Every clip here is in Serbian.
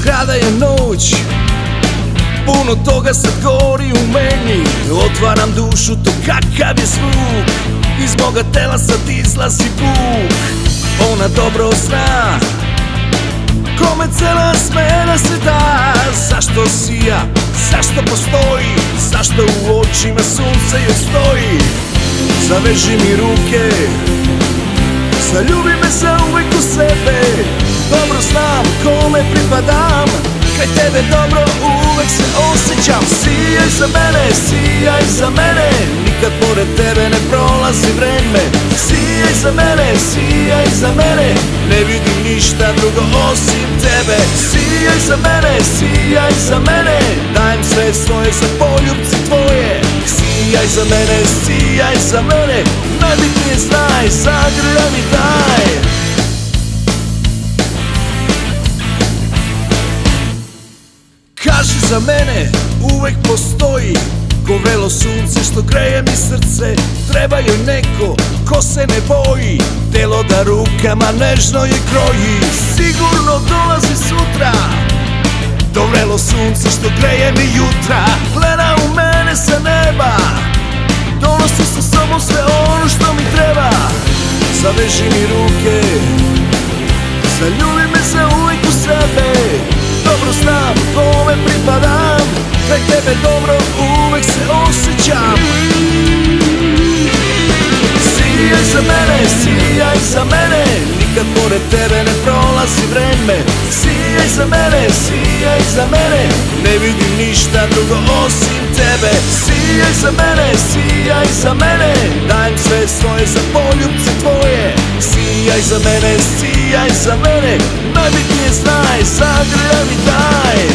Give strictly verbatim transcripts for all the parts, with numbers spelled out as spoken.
kada je noć, puno toga sad gori u meni. Otvaram dušu, to kakav je zvuk, iz moga tela sad izlazi puk. Ona dobro zna kome cela smena se da. Zašto sija, zašto postoji, zašto u očima sunce joj stoji. Zaveži mi ruke, zaljubi me zauvek u sebe. Dobro znam kome pripadam, kraj tebe dobro uvek se osjećam. Sijaj za mene, sijaj za mene, nikad pored tebe ne prolazi vreme. Sijaj za mene, sijaj za mene, ne vidim ništa drugo osim tebe. Sijaj za mene, sijaj za mene, dajem sve svoje za poljubce tvoje. Sijaj za mene, sijaj za mene, najbitnije znaj, zagrljaj mi daj. Kaži za mene, uvek postoji ko vrelo sunce što greje mi srce. Treba joj neko ko se ne boji, telo da rukama nežno je kroji. Sigurno dolazi sutra to vrelo sunce što greje mi jutra. Gleda u mene sa neba, donosi sa sobom sve ono što mi treba. Zaveži mi ruke, zaljubi me za uvek u sebe. Dobro znam kome pripadam, kraj tebe dobro uvek se osjećam. Sijaj za mene, sijaj za mene, nikad pored tebe ne prolazi vreme. Sijaj za mene, sijaj za mene, ne vidim ništa drugo osim tebe. Sijaj za mene, sijaj za mene, dajem sve svoje za poljubce tvoje. Sijaj za mene, sijaj za mene, najbitnije znaj, zagrljaj mi daj.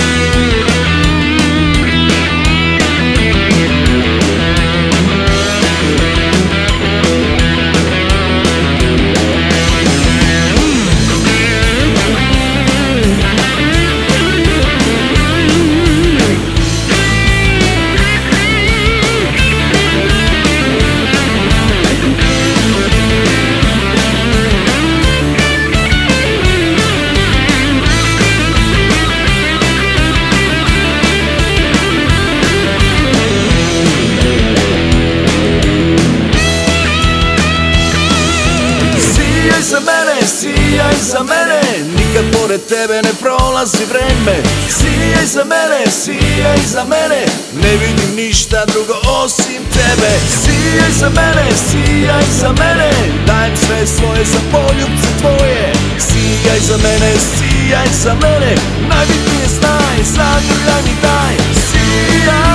Sijaj za mene, nikad pored tebe ne prolazi vreme. Sijaj za mene, sijaj za mene, ne vidim ništa drugo osim tebe. Sijaj za mene, sijaj za mene, dajem sve svoje za poljubce tvoje. Sijaj za mene, sijaj za mene, najbitnije znaj, zagrljaj mi daj. Sijaj